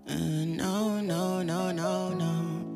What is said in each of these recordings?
No, no, no, no, no.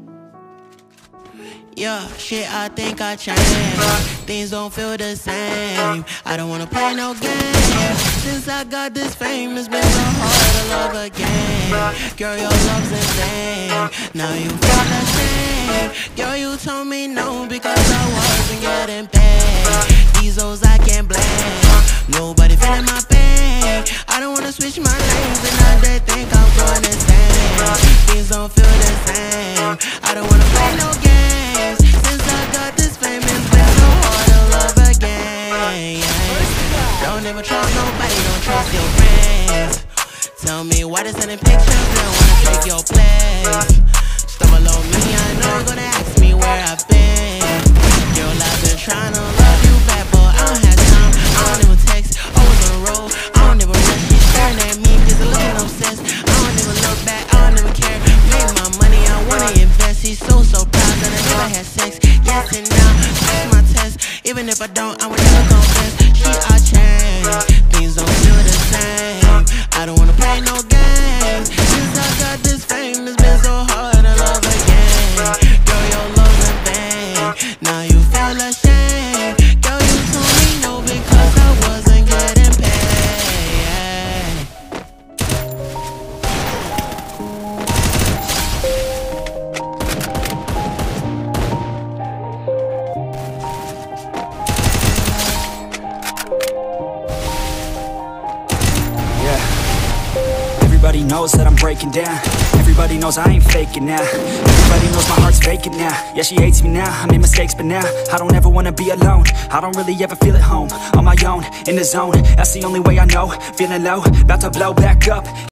Yeah, shit, I think I changed. Things don't feel the same. I don't wanna play no games. Since I got this fame, it's been so hard to love again. Girl, your love's insane. Now you feel ashamed. Girl, you told me no because I wasn't getting paid. These hoes I can't blame. Nobody feeling my pain. I don't wanna switch my lanes, and now they think I'm going insane. Things don't feel the same. I don't wanna play no games. Since I got this fame, it's been so hard to love again. Don't ever trust nobody, don't trust your friends. Tell me why they sending pictures, they don't wanna take your place. Stop below me, I know you're gonna ask me where I've been. Girl, I've been trying to love you back, but I don't have time. I don't even text, always on the road. I don't even rush, she's staring at me, just looking obsessed. I don't even look back, I don't even care. Make my money, I wanna invest. He's so proud that I never had sex. Yes and now, that's my test. Even if I don't, I would never confess. I changed, things don't feel the same. I don't wanna play no games. Since I got this fame, it's been so hard to love again. Girl, your love's in vain. Now you feel ashamed. Girl, you told me no because I wasn't getting paid. Everybody knows that I'm breaking down. Everybody knows I ain't faking now. Everybody knows my heart's vacant now. Yeah, she hates me now, I made mistakes but now I don't ever wanna be alone. I don't really ever feel at home. On my own, in the zone, that's the only way I know. Feeling low, about to blow back up.